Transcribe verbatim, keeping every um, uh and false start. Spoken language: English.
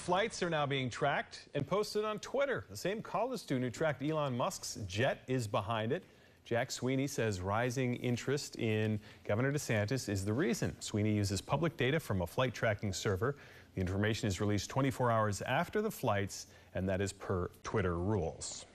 flights are now being tracked and posted on Twitter. The same college student who tracked Elon Musk's jet is behind it. Jack Sweeney says rising interest in Governor DeSantis is the reason. Sweeney uses public data from a flight tracking server. The information is released twenty-four hours after the flights, and that is per Twitter rules.